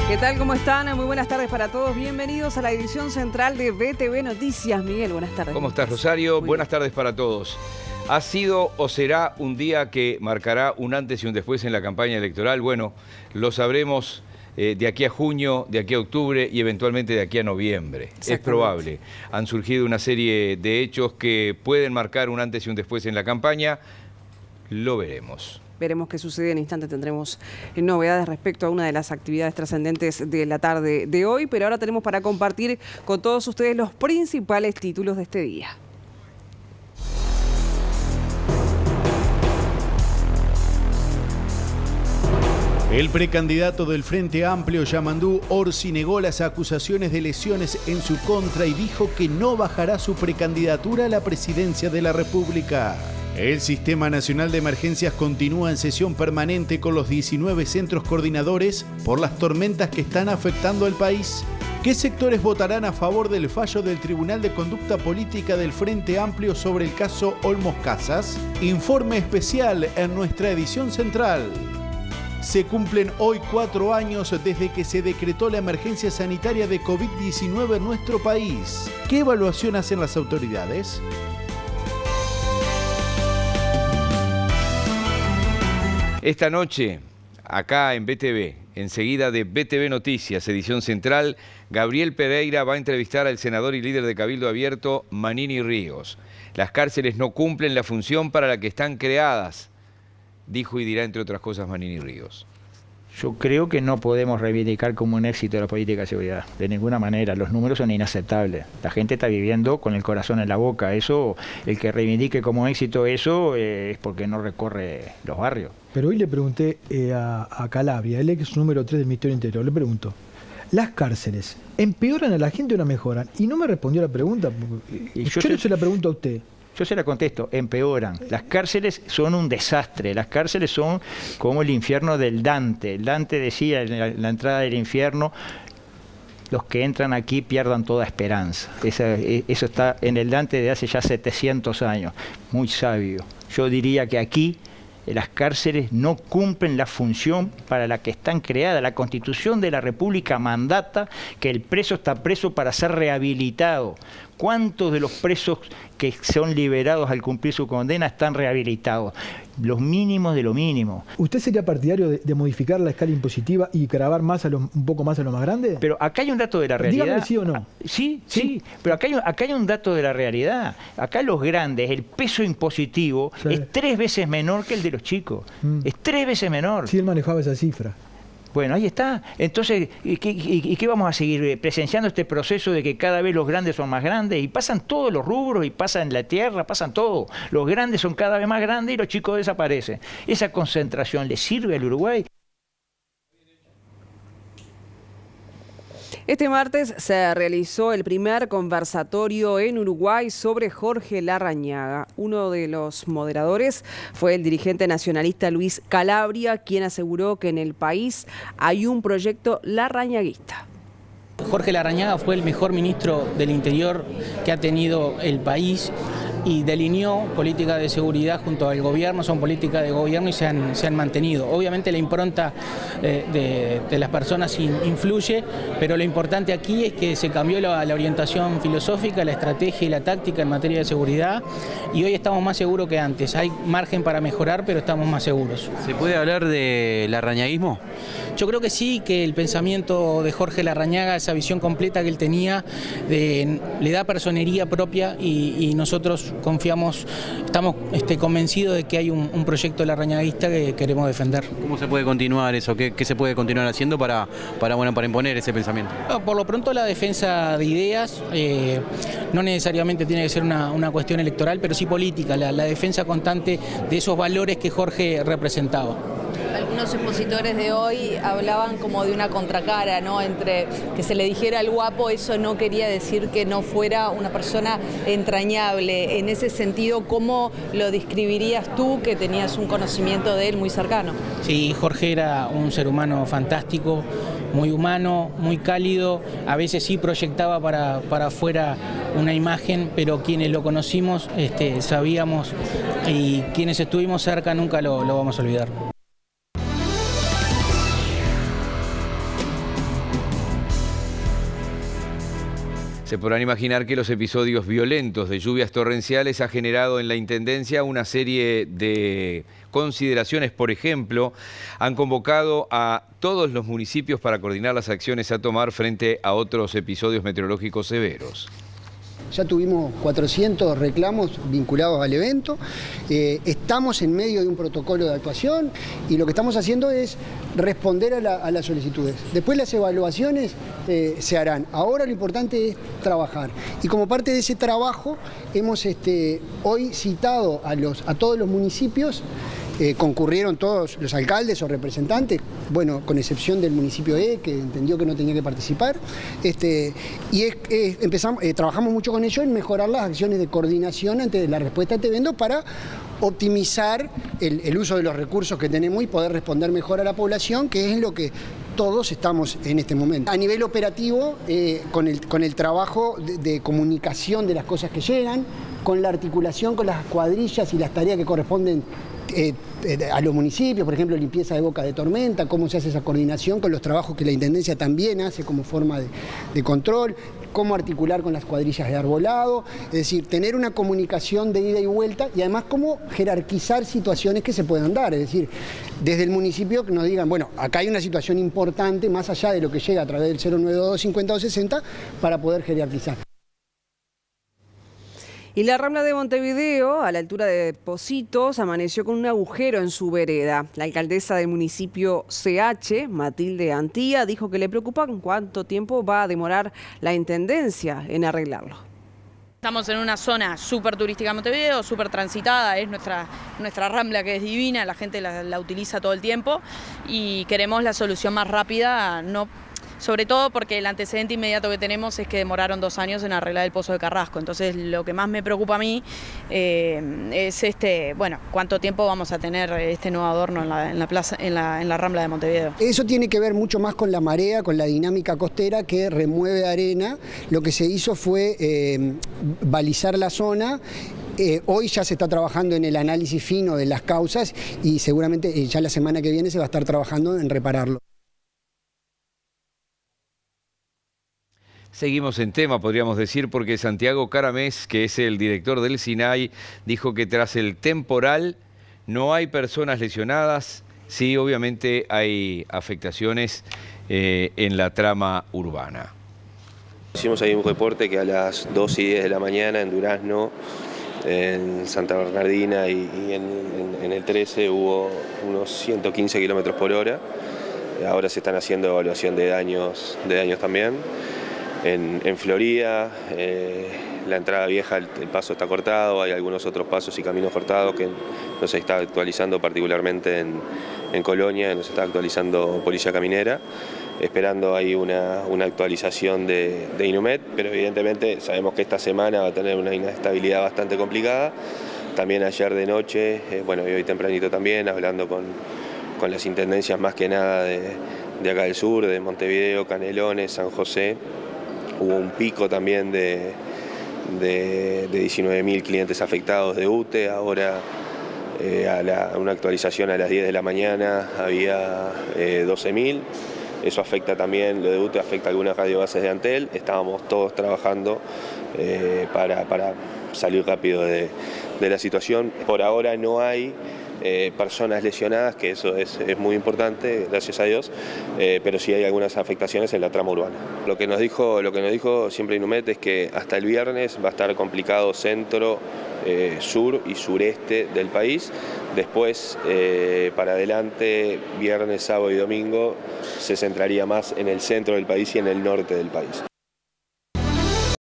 ¿Qué tal? ¿Cómo están? Muy buenas tardes para todos. Bienvenidos a la edición central de BTV Noticias. Miguel, buenas tardes. ¿Cómo estás, Rosario? Buenas tardes para todos. ¿Ha sido o será un día que marcará un antes y un después en la campaña electoral? Bueno, lo sabremos de aquí a junio, de aquí a octubre y eventualmente de aquí a noviembre. Es probable. Han surgido una serie de hechos que pueden marcar un antes y un después en la campaña. Lo veremos. Veremos qué sucede. En instante tendremos novedades respecto a una de las actividades trascendentes de la tarde de hoy, pero ahora tenemos para compartir con todos ustedes los principales títulos de este día. El precandidato del Frente Amplio, Yamandú Orsi, negó las acusaciones de lesiones en su contra y dijo que no bajará su precandidatura a la presidencia de la República. El Sistema Nacional de Emergencias continúa en sesión permanente con los 19 centros coordinadores por las tormentas que están afectando al país. ¿Qué sectores votarán a favor del fallo del Tribunal de Conducta Política del Frente Amplio sobre el caso Olmos Casas? Informe especial en nuestra edición central. Se cumplen hoy 4 años desde que se decretó la emergencia sanitaria de COVID-19 en nuestro país. ¿Qué evaluación hacen las autoridades? Esta noche, acá en BTV, enseguida de BTV Noticias, edición central, Gabriel Pereira va a entrevistar al senador y líder de Cabildo Abierto, Manini Ríos. Las cárceles no cumplen la función para la que están creadas, dijo y dirá, entre otras cosas, Manini Ríos. Yo creo que no podemos reivindicar como un éxito la política de seguridad, de ninguna manera. Los números son inaceptables. La gente está viviendo con el corazón en la boca. Eso, el que reivindique como éxito eso, es porque no recorre los barrios. Pero hoy le pregunté a Calabria, él es número 3 del Ministerio del Interior, le pregunto, ¿las cárceles empeoran a la gente o la mejoran? Y no me respondió la pregunta. Yo no se la pregunto a usted. Yo se la contesto, empeoran. Las cárceles son un desastre, las cárceles son como el infierno del Dante. El Dante decía en la entrada del infierno, los que entran aquí pierdan toda esperanza. Eso está en el Dante de hace ya 700 años, muy sabio. Yo diría que aquí las cárceles no cumplen la función para la que están creadas. La Constitución de la República mandata que el preso está preso para ser rehabilitado. ¿Cuántos de los presos que son liberados al cumplir su condena están rehabilitados? Los mínimos de lo mínimo. ¿Usted sería partidario de modificar la escala impositiva y gravar más un poco más a lo más grande? Pero acá hay un dato de la realidad. Dígame sí o no. Sí, pero acá hay un dato de la realidad. Acá los grandes, el peso impositivo es 3 veces menor que el de los chicos. Es 3 veces menor. Sí, él manejaba esa cifra. Bueno, ahí está. Entonces, ¿y qué vamos a seguir presenciando este proceso de que cada vez los grandes son más grandes? Y pasan todos los rubros, y pasa en la tierra, pasan todo. Los grandes son cada vez más grandes y los chicos desaparecen. ¿Esa concentración le sirve al Uruguay? Este martes se realizó el primer conversatorio en Uruguay sobre Jorge Larrañaga. Uno de los moderadores fue el dirigente nacionalista Luis Calabria, quien aseguró que en el país hay un proyecto larrañaguista. Jorge Larrañaga fue el mejor ministro del Interior que ha tenido el país y delineó políticas de seguridad junto al gobierno, son políticas de gobierno y se han mantenido. Obviamente la impronta de las personas influye, pero lo importante aquí es que se cambió la orientación filosófica, la estrategia y la táctica en materia de seguridad y hoy estamos más seguros que antes. Hay margen para mejorar, pero estamos más seguros. ¿Se puede hablar de larrañaguismo? Yo creo que sí, que el pensamiento de Jorge Larrañaga, esa visión completa que él tenía, le da personería propia y nosotros confiamos, estamos convencidos de que hay un proyecto larrañaguista que queremos defender. ¿Cómo se puede continuar eso? ¿Qué se puede continuar haciendo para imponer ese pensamiento? Por lo pronto la defensa de ideas, no necesariamente tiene que ser una cuestión electoral, pero sí política, la defensa constante de esos valores que Jorge representaba. Algunos expositores de hoy hablaban como de una contracara, ¿no? Entre que se le dijera al guapo, eso no quería decir que no fuera una persona entrañable. En ese sentido, ¿cómo lo describirías tú, que tenías un conocimiento de él muy cercano? Sí, Jorge era un ser humano fantástico, muy humano, muy cálido, a veces sí proyectaba para afuera una imagen, pero quienes lo conocimos sabíamos, y quienes estuvimos cerca nunca lo vamos a olvidar. Se podrán imaginar que los episodios violentos de lluvias torrenciales ha generado en la Intendencia una serie de consideraciones. Por ejemplo, han convocado a todos los municipios para coordinar las acciones a tomar frente a otros episodios meteorológicos severos. Ya tuvimos 400 reclamos vinculados al evento, estamos en medio de un protocolo de actuación y lo que estamos haciendo es responder a las solicitudes. Después las evaluaciones se harán. Ahora lo importante es trabajar. Y como parte de ese trabajo hemos hoy citado a todos los municipios. Concurrieron todos los alcaldes o representantes, bueno, con excepción del municipio E, que entendió que no tenía que participar, trabajamos mucho con ellos en mejorar las acciones de coordinación ante la respuesta a este evento para optimizar el uso de los recursos que tenemos y poder responder mejor a la población, que es lo que todos estamos en este momento. A nivel operativo, con el trabajo de comunicación de las cosas que llegan, con la articulación con las cuadrillas y las tareas que corresponden a los municipios, por ejemplo, limpieza de boca de tormenta, cómo se hace esa coordinación con los trabajos que la Intendencia también hace como forma de control, cómo articular con las cuadrillas de arbolado, es decir, tener una comunicación de ida y vuelta y además cómo jerarquizar situaciones que se puedan dar, es decir, desde el municipio que nos digan, bueno, acá hay una situación importante más allá de lo que llega a través del 092 50 para poder jerarquizar. Y la Rambla de Montevideo, a la altura de Pocitos, amaneció con un agujero en su vereda. La alcaldesa del municipio CH, Matilde Antía, dijo que le preocupa cuánto tiempo va a demorar la Intendencia en arreglarlo. Estamos en una zona súper turística de Montevideo, súper transitada, es nuestra Rambla, que es divina, la gente la utiliza todo el tiempo y queremos la solución más rápida, sobre todo porque el antecedente inmediato que tenemos es que demoraron 2 años en arreglar el Pozo de Carrasco. Entonces lo que más me preocupa a mí es cuánto tiempo vamos a tener este nuevo adorno en la Rambla de Montevideo. Eso tiene que ver mucho más con la marea, con la dinámica costera que remueve arena. Lo que se hizo fue balizar la zona. Hoy ya se está trabajando en el análisis fino de las causas y seguramente ya la semana que viene se va a estar trabajando en repararlo. Seguimos en tema, podríamos decir, porque Santiago Caramés, que es el director del SINAI, dijo que tras el temporal no hay personas lesionadas, sí, obviamente hay afectaciones en la trama urbana. Hicimos ahí un reporte que a las 2:10 de la mañana en Durazno, en Santa Bernardina y en el 13 hubo unos 115 kilómetros por hora. Ahora se están haciendo evaluación de daños también. En Florida, la entrada vieja, el paso está cortado, hay algunos otros pasos y caminos cortados que no se está actualizando, particularmente en Colonia, no se está actualizando Policía Caminera, esperando ahí una actualización de Inumet, pero evidentemente sabemos que esta semana va a tener una inestabilidad bastante complicada. También ayer de noche, y hoy tempranito también, hablando con las intendencias más que nada de acá del sur, de Montevideo, Canelones, San José. Hubo un pico también de 19.000 clientes afectados de UTE, ahora una actualización a las 10 de la mañana había 12.000, eso afecta también, lo de UTE afecta a algunas radiobases de Antel, estábamos todos trabajando para salir rápido de la situación. Por ahora no hay personas lesionadas, que eso es muy importante, gracias a Dios, pero sí hay algunas afectaciones en la trama urbana. Lo que nos dijo siempre Inumet es que hasta el viernes va a estar complicado centro, sur y sureste del país. Después, para adelante, viernes, sábado y domingo, se centraría más en el centro del país y en el norte del país.